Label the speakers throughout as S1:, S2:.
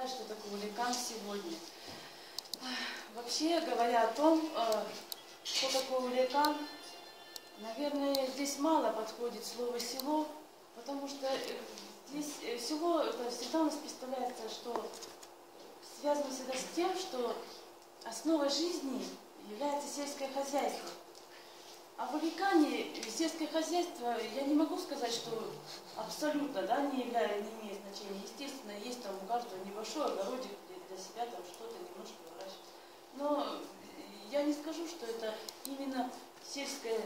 S1: знаю, что такое Уликан сегодня. Вообще, говоря о том, что такое Уликан, наверное, здесь мало подходит слово «село», потому что здесь село, это всегда у нас представляется, что связано всегда с тем, что основой жизни является сельское хозяйство. А в Уликане сельское хозяйство, я не могу сказать, что абсолютно не имеет значения. Естественно, есть там у каждого небольшой огородик для себя, там что-то немножко выращивать. Но я не скажу, что это именно сельская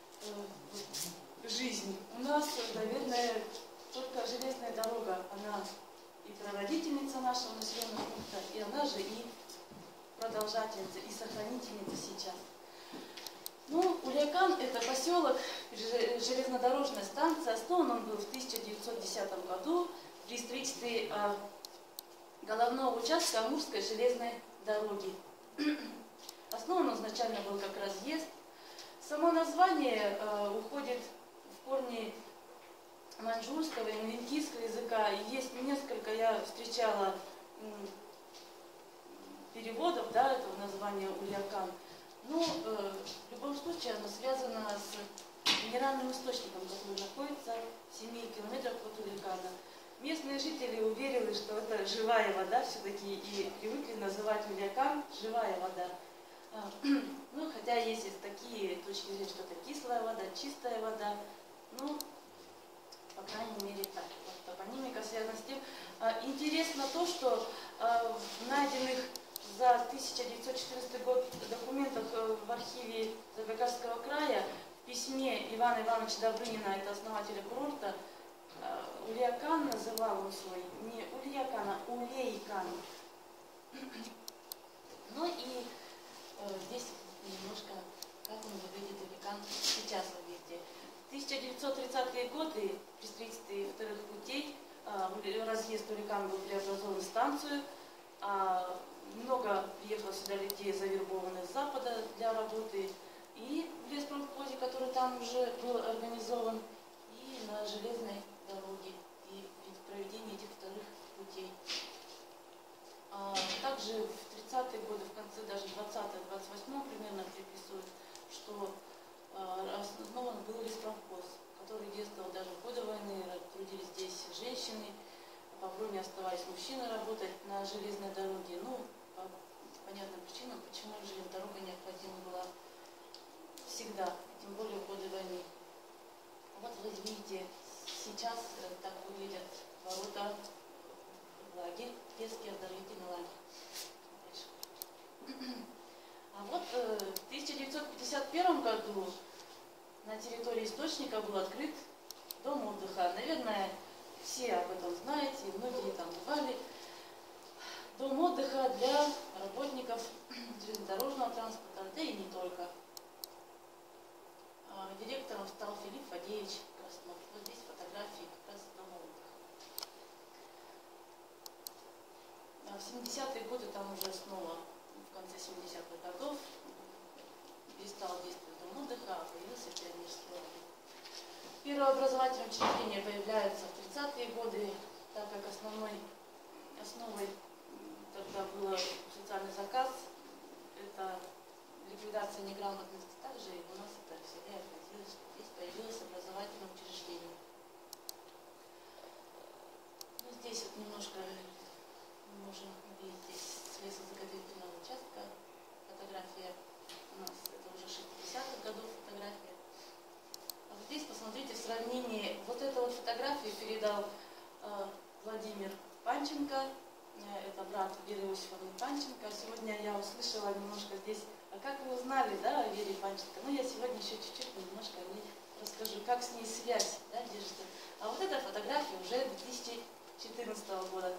S1: жизнь. У нас, наверное, только железная дорога, она и прародительница нашего населенного пункта, и она же и продолжательница, и сохранительница сейчас. Ну, Уликан – это поселок, железнодорожная станция. Основан он был в 1910 году при строительстве головного участка Амурской железной дороги. Основан он изначально был как разъезд. Само название уходит в корни маньчжурского и навинкийского языка. И есть несколько, я встречала переводов этого названия Уликан. Но в любом случае оно связано с минеральным источником, который находится в 7 километрах от Уликана. Местные жители уверены, что это живая вода все-таки, и привыкли называть Уликан живая вода. Ну, хотя есть такие точки зрения, что это кислая вода, чистая вода. Ну, по крайней мере, так. Вот топонимика связана с тем. Интересно то, что в найденных за 1914 год документах в архиве Забайкальского края в письме Ивана Ивановича Добрынина, это основателя курорта, Уликан называл он свой, не Уликан, а Улейкан. Ну и здесь немножко, как он выглядит, Уликан сейчас выглядит. В 1930-е годы при строительстве вторых путей разъезд Уликан был преобразован в станцию. Много приехало сюда людей, завербованных с запада для работы, и в леспромхозе, который там уже был организован, и на железной дороге, и при проведении этих вторых путей. Также в 30-е годы, в конце даже 20-28 примерно приписывают, что основан был леспромхоз, который действовал даже в годы войны, трудились здесь женщины, по броне оставались мужчины работать на железной дороге. Ну, по понятным причинам, почему железная дорога необходима была всегда, тем более в годы войны. Вот вы видите, сейчас так выглядят ворота в лагерь, детский оздоровительный лагерь. А вот в 1951 году на территории источника был открыт дом отдыха. Наверное, все об этом знаете, многие там бывали. Дом отдыха для работников железнодорожного транспорта, да и не только. Директором стал Филипп Фадеевич Краснов. Вот здесь фотографии как раз дома отдыха. В 70-е годы там уже снова, в конце 70-х годов, перестал действовать дом отдыха, а появился пионерский лагерь. Первое образовательное учреждение появляется в 30-е годы, так как основой тогда был социальный заказ, это ликвидация неграмотности. Также у нас это в селе отразилось, что здесь появилось образовательное учреждение. Ну, здесь вот немножко мы можем увидеть здесь с лесозаготовительного участка. Фотография у нас, это уже 60-х годов фотография. А вот здесь посмотрите в сравнении, вот эту вот фотографию передал Владимир Панченко. Это брат Веры Иосифовны Панченко. Сегодня я услышала немножко здесь, а как вы узнали, о Вере Панченко? Ну, я сегодня еще чуть-чуть немножко о ней расскажу, как с ней связь держится. А вот эта фотография уже 2014 года.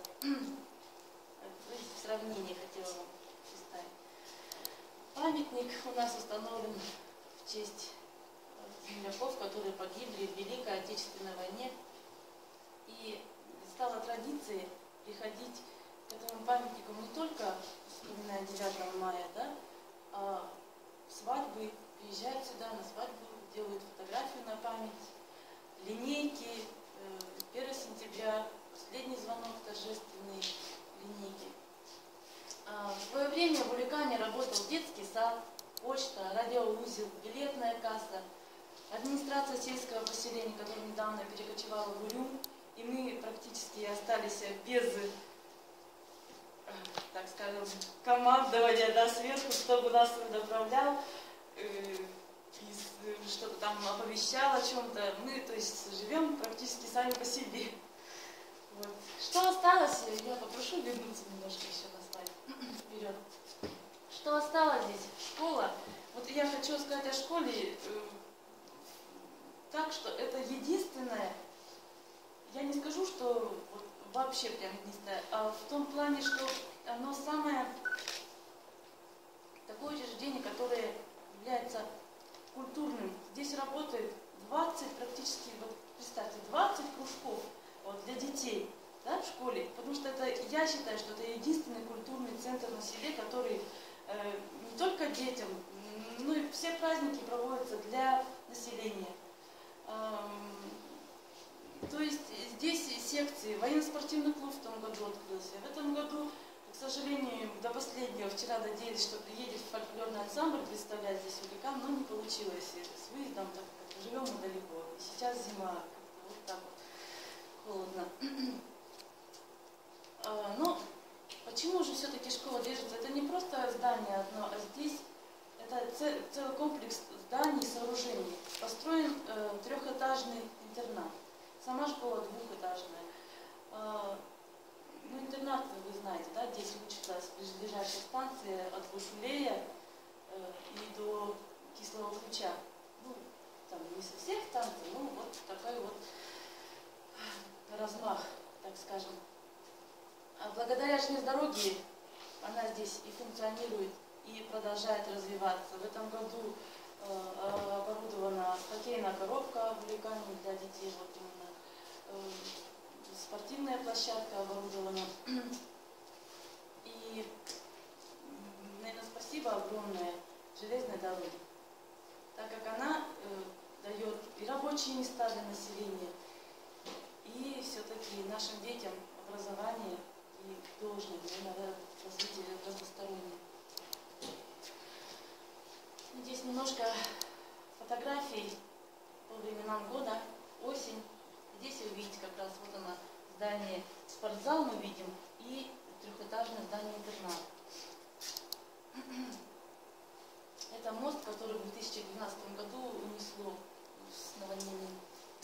S1: В сравнении хотела вам представить. Памятник у нас установлен в честь земляков, которые погибли в Великой Отечественной войне. И стала традицией приходить к этому памятнику не только вспоминая 9 мая, а свадьбы, приезжают сюда на свадьбу, делают фотографию на память, линейки, 1 сентября, последний звонок торжественный, линейки. сад, почта, радиоузел, билетная касса, администрация сельского поселения, которая недавно перекочевала в Урюм, и мы практически остались без, так скажем, командования, да, сверху, кто бы нас направлял, что-то там оповещал о чем-то. Мы, то есть, живем практически сами по себе. Вот. Что осталось, я попрошу вернуться немножко еще на слайд вперед. Что осталось здесь? Школа. Вот я хочу сказать о школе так, что это единственное, я не скажу, что вот вообще прям единственное, а в том плане, что оно самое такое учреждение, которое является культурным. Здесь работает 20, практически, вот представьте, 20 кружков вот, для детей, да, в школе. Потому что это, я считаю, что это единственный культурный центр на селе, который не только детям, но и все праздники проводятся для населения. То есть здесь секции, военно-спортивный клуб в том году открылся. В этом году, к сожалению, до последнего, вчера надеялись, что приедет фольклорный ансамбль представлять здесь Уликан, но не получилось с выездом, так как живем мы далеко. И сейчас зима, вот так вот холодно. Но почему же все-таки школа держится? Это не просто здание одно, а здесь это целый комплекс зданий и сооружений. Построен трехэтажный интернат. Сама школа двухэтажная. Ну, интернат, вы знаете, да, здесь учатся с ближайшей станции от Бушулея и до Кислого Ключа. Ну, там не со всех станций, но вот такой вот размах, так скажем. А благодаря железнодороге она здесь и функционирует, и продолжает развиваться. В этом году оборудована хоккейная коробка в Уликане для детей, вот именно спортивная площадка оборудована. И, наверное, спасибо огромное железной дороге, так как она дает и рабочие места для населения, и все-таки нашим детям образование и должное развитие разностороннее. Здесь немножко фотографий по временам года, осень. Здесь вы видите как раз вот оно, здание спортзал мы видим и трехэтажное здание интернат. Это мост, который в 2012 году унесло с наводнением.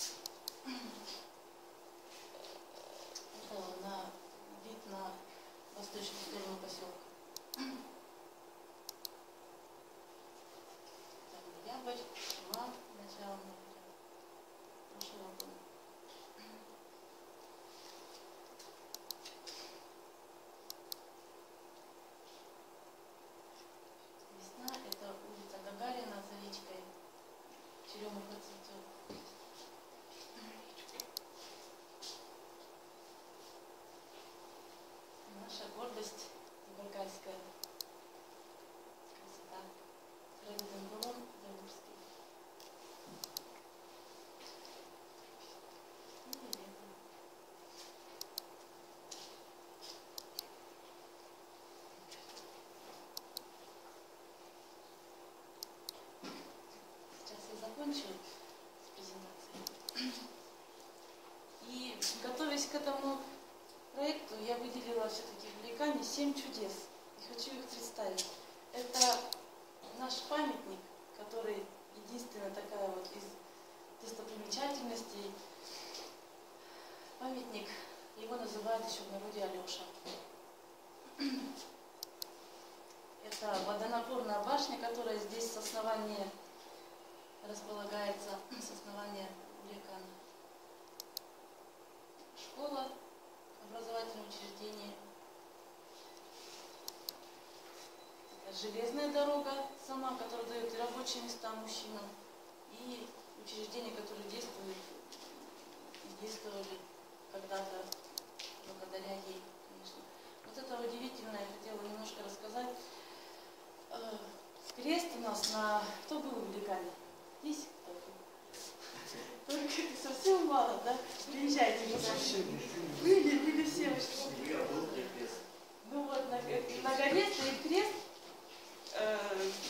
S1: Это на вид на восточную сторону поселка. Ноябрь, март, начало ноября прошлого года. Весна — это улица Гагарина за речкой, черемуха цветет. Наша гордость забайкальская. Красота. Природный дом Даурский. И лето. Сейчас я закончу с презентацией. И готовясь к этому проекту, я выделила все-таки в Уликане 7 чудес. И хочу их представить. Это наш памятник, который единственная такая вот из достопримечательностей. Памятник, его называют еще в народе Алеша. Это водонапорная башня, которая здесь с основания располагается, с основания Уликана. Школа, образовательное учреждение. Железная дорога сама, которая дает и рабочие места мужчинам, и учреждения, которые действуют и действовали когда-то благодаря ей, конечно. Вот это удивительное, я хотела немножко рассказать. Крест у нас на... Кто был в Уликане? Есть кто-то? Только совсем мало, да? Приезжайте. Были все. Ну вот, на горе стоит крест.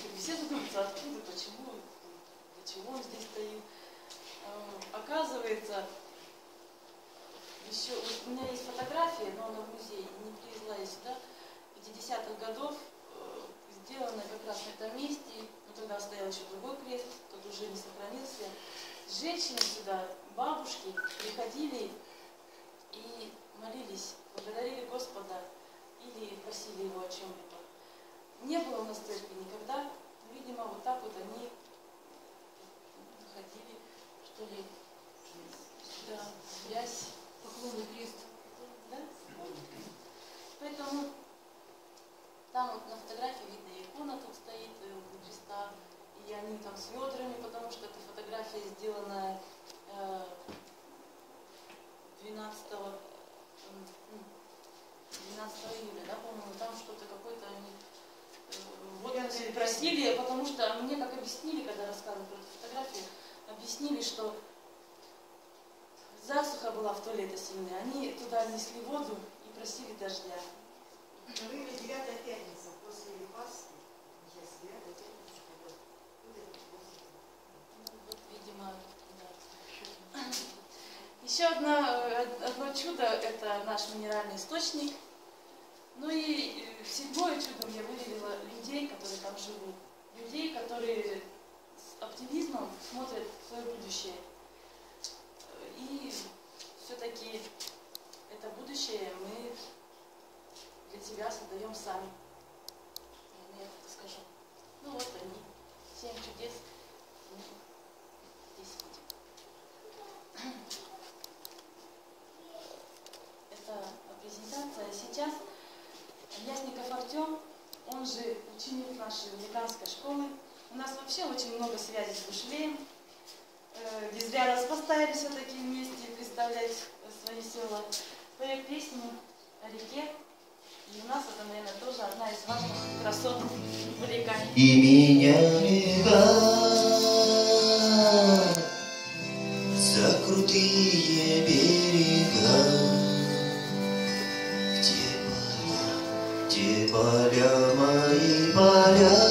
S1: Господа или просили Его о чем-либо. Не было у нас церкви никогда. Видимо, вот так вот они ходили, что ли, да, связь,
S2: поклонный крест.
S1: да? Поэтому там вот на фотографии видно, икона тут стоит у креста, и они там с ведрами, потому что эта фотография сделана 12 июля, да, по-моему, там что-то какое-то они вот просили, потому что мне как объяснили, когда рассказывали про эту фотографию, объяснили, что засуха была в туалете сильная, они туда несли воду и просили дождя.
S3: На время 9-я пятница после Пасхи, сейчас 9-я пятница,
S1: вот, видимо, да. Еще одно чудо – это наш минеральный источник. Ну и седьмое чудо я выделила людей, которые там живут. Людей, которые с оптимизмом смотрят в свое будущее. И все-таки это будущее мы для себя создаем сами. Я это скажу. Ну вот они, 7 чудес. Мы здесь видим. Это презентация. Сейчас Ясников Артем, он же ученик нашей великанской школы. У нас вообще очень много связей с Бушвеем. Не зря нас поставили все-таки вместе представлять свои села. Поет песню о реке. И у нас это, наверное, тоже одна из важных красот Великане.
S4: И меня река за крутые берега, где поля мои поля,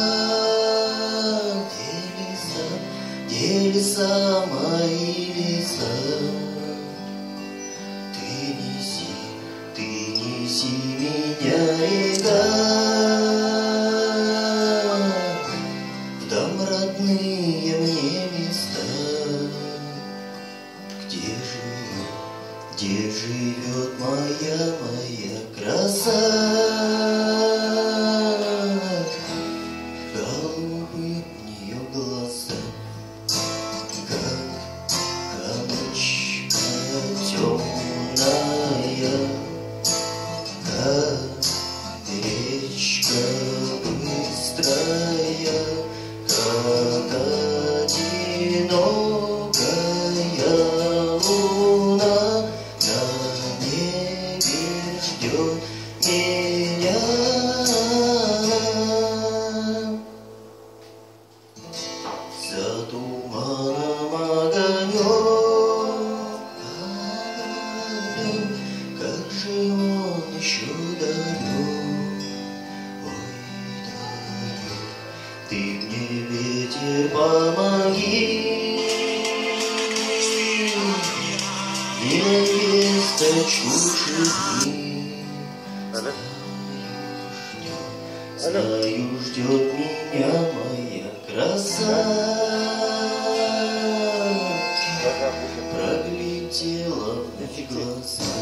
S4: где леса мои леса. Ты неси меня, река, в дом родные мне места, где живет моя краса. Голубые у нее глаза, как ночка темная, как речка быстрая, как одинокая луна на небе ждет меня. За туманом огонек, как же он еще далек, ой, далек. Ты мне, ветер, помоги, невеста чужих дней. Знаю, ждет меня моя краса. Проглядела в глаза,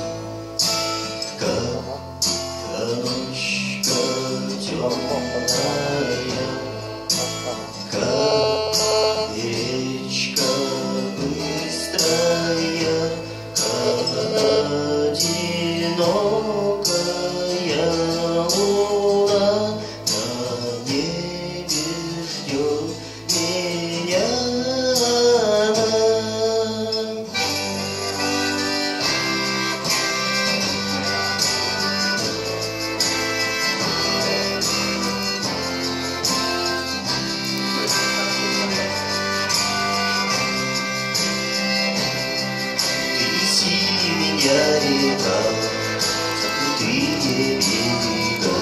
S4: как ночка темная, как речка быстрая, как одинокая луна на небе ждет меня. Неси меня, река, за крутые берега.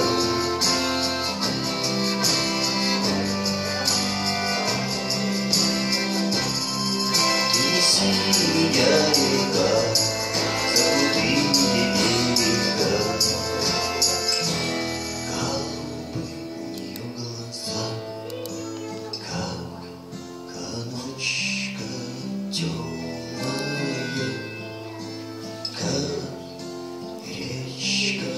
S4: Неси меня, река, за крутые берега. Голубые у нее глаза, как ночка темная, как речка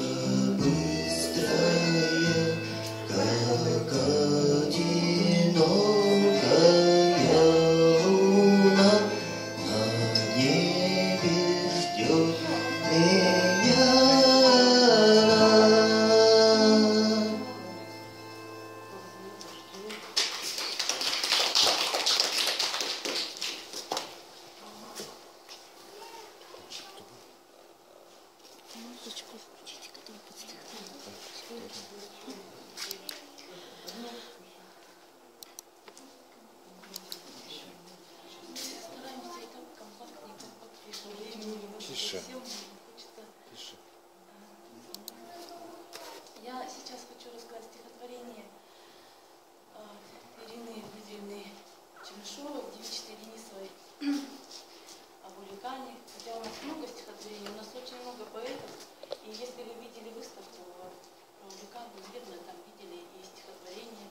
S1: посетили выставку про Уликан, вы, наверное, там видели и стихотворение.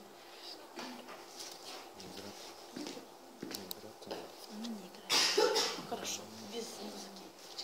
S1: Она не играет. Хорошо, без музыки.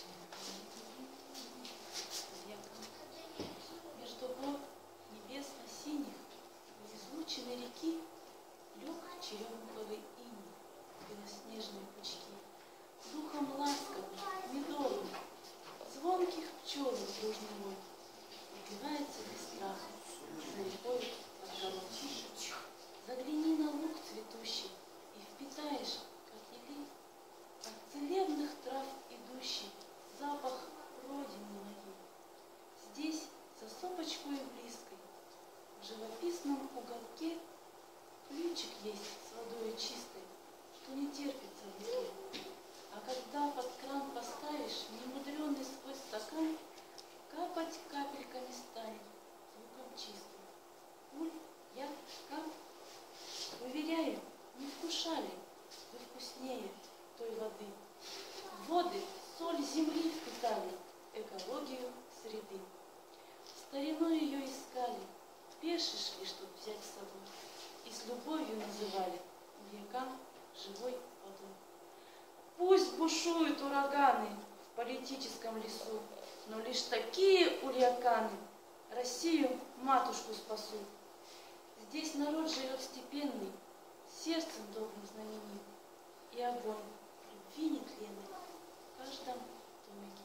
S1: Между гор небесно-синих, в излученной реки, лег черемуховый иней, белоснежные пучки, духом ласковым, медовым, звонких пчел дружный мой, убивается без страха, за рекой отголоски. Загляни на луг цветущий и впитаешь, как ели, от целебных трав идущий запах родины моей. Здесь, за сопочкой близкой, в живописном уголке, ключик есть с водой чистой, что не терпится в реке. А когда под кран поставишь немудренный сквозь стакан, капать капельками станет звуком чистым. Уль, я, кап, уверяю, не вкушали вы вкуснее той воды. Воды соль земли впитали, экологию среды. Стариной ее искали, пеши шли, чтоб взять с собой, и с любовью называли Уликан живой водой. Пусть бушуют ураганы в политическом лесу, но лишь такие Уликаны Россию, матушку, спасут. Здесь народ живет степенный, сердцем добрым знаменит, и огонь любви нетленной в каждом домике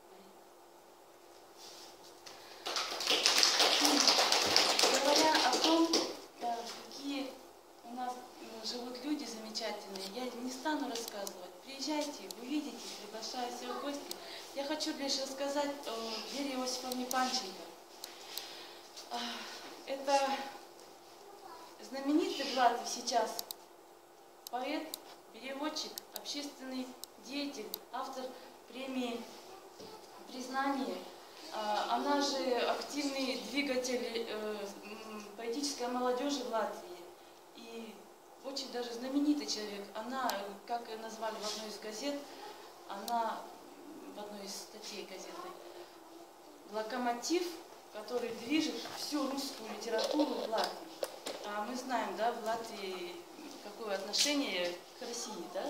S1: горит. Говоря о том, какие у нас живут люди замечательные, я не стану рассказывать. Приезжайте, увидите, приглашаю всех в гости. Я хочу лишь рассказать о Вере Иосифовне Панченко. Это знаменитый в Латвии сейчас поэт, переводчик, общественный деятель, автор премии «Признание». Она же активный двигатель поэтической молодежи в Латвии. И очень даже знаменитый человек. Она, как ее назвали в одной из газет, она в одной из статей газеты, локомотив, который движет всю русскую литературу в Латвии. А мы знаем, да, в Латвии какое отношение к России, да,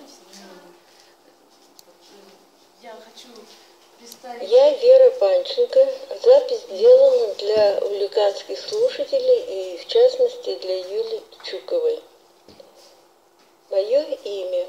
S1: я хочу представить...
S2: Я Вера Панченко. Запись сделана для уликанских слушателей и, в частности, для Юли Чуковой. Мое имя.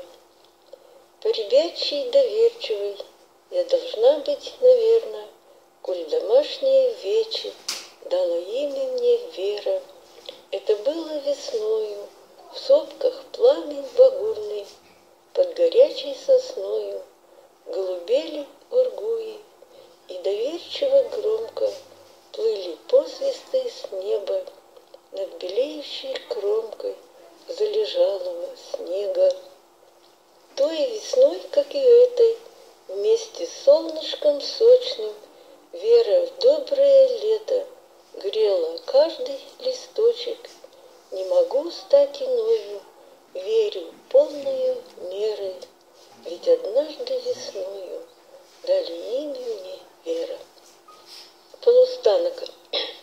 S2: Поребячий доверчивый, я должна быть, наверное, коль домашние вечи дало имя мне Вера. Это было весною, в сопках пламень багульный, под горячей сосною голубели ургуи, и доверчиво громко плыли посвисты с неба над белеющей кромкой залежалого снега. Той весной, как и этой, вместе с солнышком сочным, Вера в доброе лето грела каждый листочек. Не могу стать иною, верю полною мерой, ведь однажды весною дали имя мне Вера. Полустанок.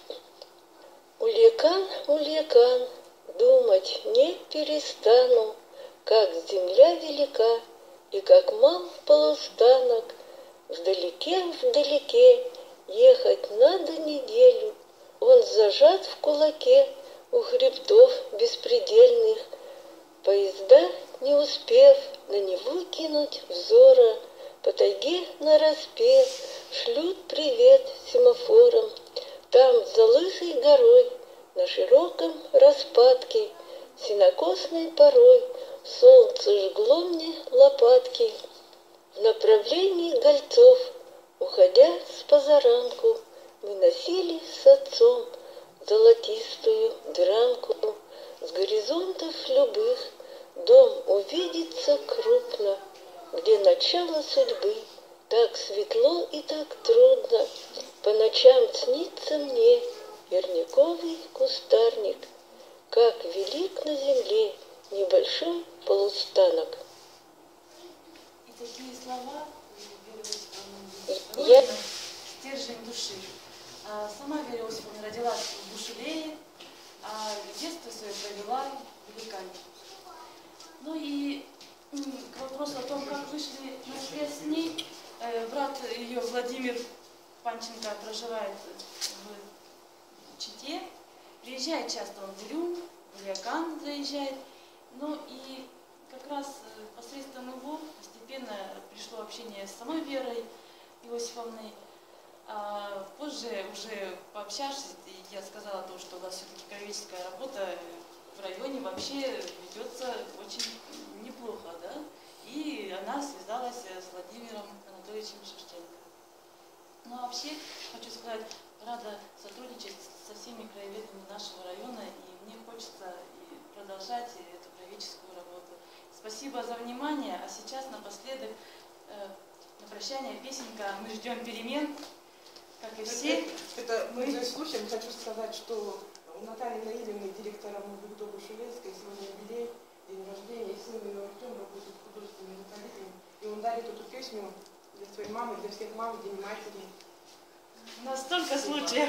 S2: Уликан, Уликан, думать не перестану, как земля велика и как мал полустанок. Вдалеке, вдалеке ехать надо неделю, он зажат в кулаке у хребтов беспредельных. Поезда, не успев на него кинуть взора, по тайге нараспев шлют привет семафорам. Там, за лысой горой, на широком распадке, сенокосной порой солнце жгло мне лопатки. В направлении Гольцов, уходя с позаранку, мы носили с отцом золотистую дранку. С горизонтов любых дом увидится крупно, где начало судьбы так светло и так трудно. По ночам снится мне верняковый кустарник, как велик на земле небольшой полустанок.
S1: И такие слова,
S2: Я...
S1: стержень души. Сама Вера Иосифовна родилась в Бушелее, а детство свое провела в Великане. Ну и к вопросу о том, как вышли на связь с ней, брат ее Владимир Панченко проживает в Чите, приезжает часто он в Илюм, в Ильякан заезжает, ну и как раз посредством его постепенно пришло общение с самой Верой Иосифовной. А позже, уже пообщавшись, я сказала то, что у нас все-таки краеведческая работа в районе вообще ведется очень неплохо, да? И она связалась с Владимиром Анатольевичем Шевченко. Ну а вообще, хочу сказать, рада сотрудничать со всеми краеведами нашего района, и мне хочется продолжать эту краеведческую работу. Спасибо за внимание, а сейчас напоследок на прощание песенка «Мы ждем перемен». Как и все.
S5: Это мы слушаем. Хочу сказать, что у Натальи Наилевны, директора МУБУКДО Бушелейской, сегодня юбилей, день рождения, и сын ее Артем работает художественным руководителем. И он дарит эту песню для своей мамы, для всех мам, в День матери.
S1: У нас столько случаев.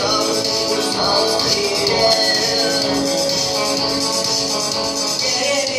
S4: Yeah.